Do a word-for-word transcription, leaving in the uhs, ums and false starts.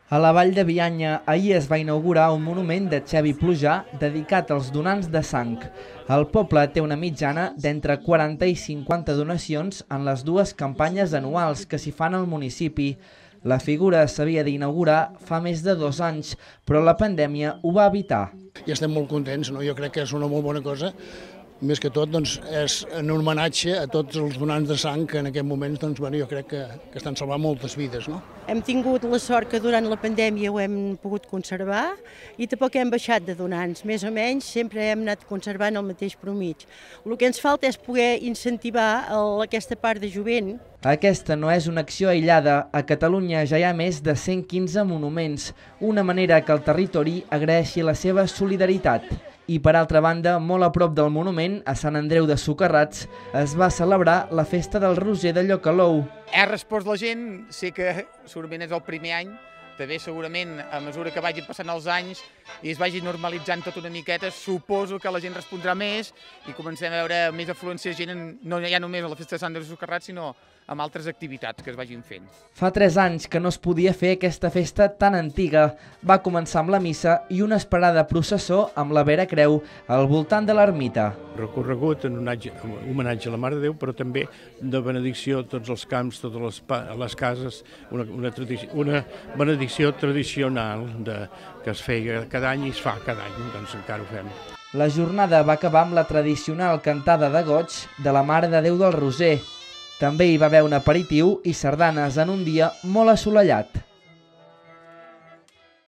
A la Vall de Bianya ahir es va inaugurar un monument de Xevi Plujà dedicat als donants de sang. El poble té una mitjana d'entre quaranta i cinquanta donacions en les dues campanyes anuals que s'hi fan al municipi. La figura s'havia d'inaugurar fa més de dos anys, però la pandèmia ho va evitar. I estem molt contents, no? Jo crec que és una molt bona cosa. Més que tot, doncs, és en homenatge a tots els donants de sang que en aquest moment, doncs, bueno, jo crec que, que estan salvant moltes vides, no? Hem tingut la sort que durant la pandèmia ho hem pogut conservar i tampoc hem baixat de donants. Més o menys sempre hem anat conservant el mateix promig. El que ens falta és poder incentivar aquesta part de jovent. Aquesta no és una acció aïllada. A Catalunya ja hi ha més de cent quinze monuments, una manera que el territori agraeixi la seva solidaritat. I per altra banda, molt a prop del monument, a Sant Andreu de Socarrats, es va celebrar la festa del Roser de Llocalou. He respost la gent, sé que segurament és el primer any, també segurament a mesura que vagin passant els anys i es vagi normalitzant tot una miqueta, suposo que la gent respondrà més i comencem a veure més afluència de gent, no ja només a la festa de Sant Andreu de Socarrats, sinó amb altres activitats que es vagin fent. Fa tres anys que no es podia fer aquesta festa tan antiga. Va començar amb la missa i una esperada processó amb la Vera Creu al voltant de l'ermita. Recorregut en homenatge a la Mare de Déu, però també de benedicció a tots els camps, totes les, les cases, una, una, una benedicció tradicional de, que es feia cada any i es fa cada any, doncs encara ho fem. La jornada va acabar amb la tradicional cantada de goig de la Mare de Déu del Roser. També hi va haver un aperitiu i sardanes en un dia molt assolellat.